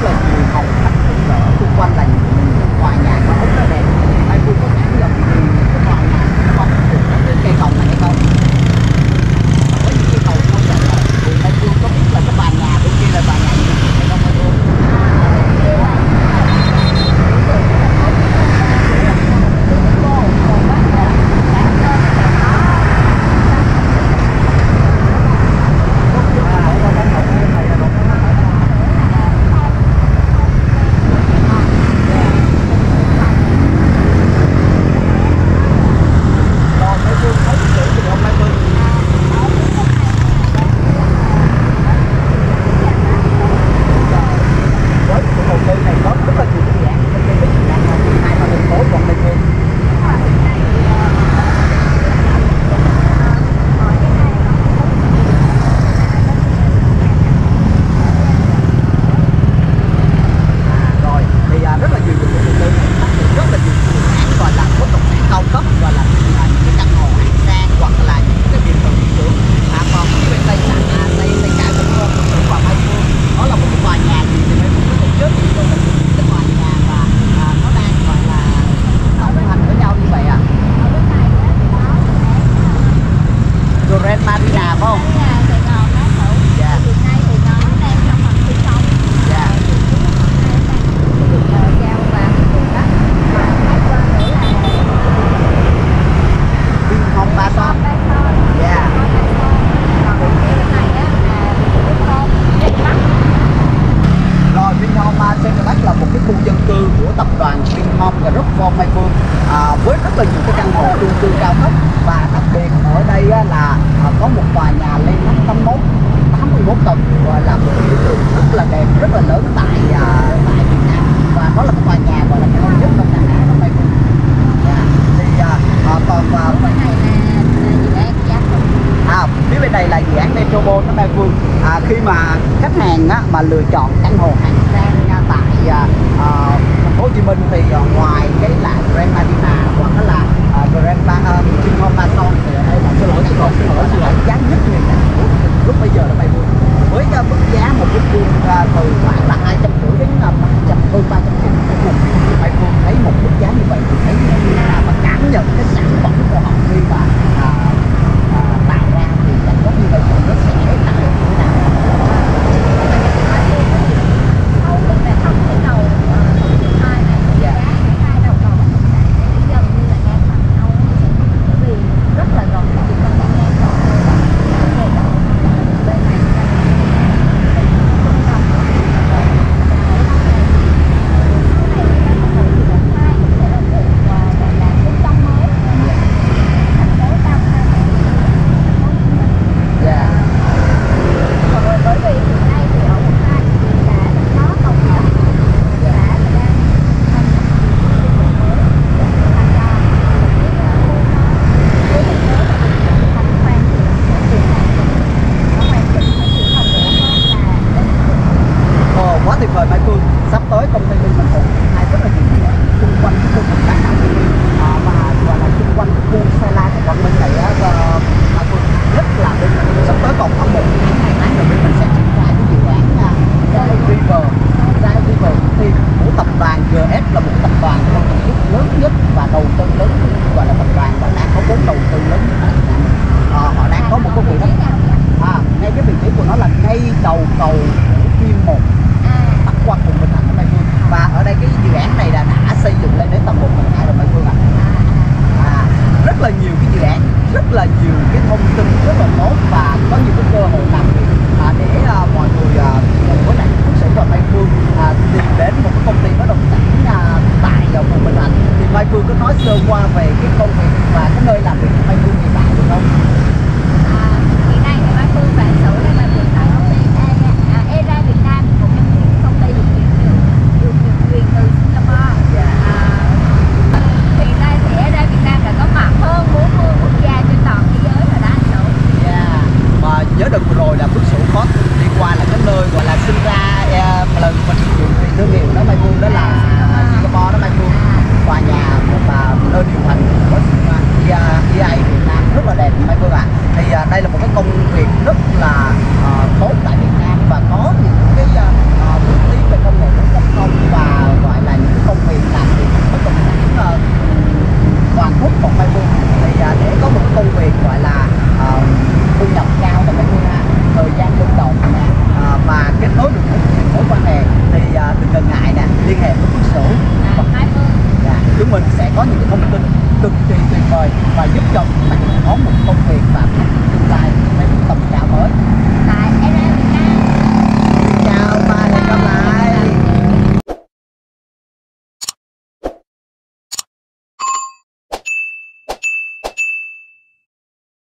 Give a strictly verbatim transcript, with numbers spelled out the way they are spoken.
là nhiều hầu khách ở xung quanh là những tòa nhà có rất là đẹp. Mai Phương có cảm nhận gì cái tòa nhà không được cái cây cầu này hay không? Với những cây cầu không đẹp rồi thì Mai Phương có biết là cái tòa nhà bên kia là tòa nhà gì hay không Mai Phương? Mà lựa chọn căn hộ hạng sang tại uh, thành phố Hồ Chí Minh thì uh, ngoài cái là Grand Marina hoặc là uh, Grand uh, Vinhome Maison thì ở đây là cái lỗi căn hộ xin lỗi giá nhất miền Nam lúc bây giờ là Mai Phương với uh, mức giá một mét vuông uh, từ khoảng là hai trăm rưỡi đến ba trăm hơn ba trăm triệu một mét vuông. Mai Phương thấy một mức giá như vậy thì thấy như thế nào và cảm nhận cái sản phẩm của họ khi mà uh, uh, tạo ra thì cảm giác như vậy thì nó sẽ tạo được như thế nào? có những cái thông tin cực kỳ tuyệt vời và giúp cho bạn có một công việc và tương lai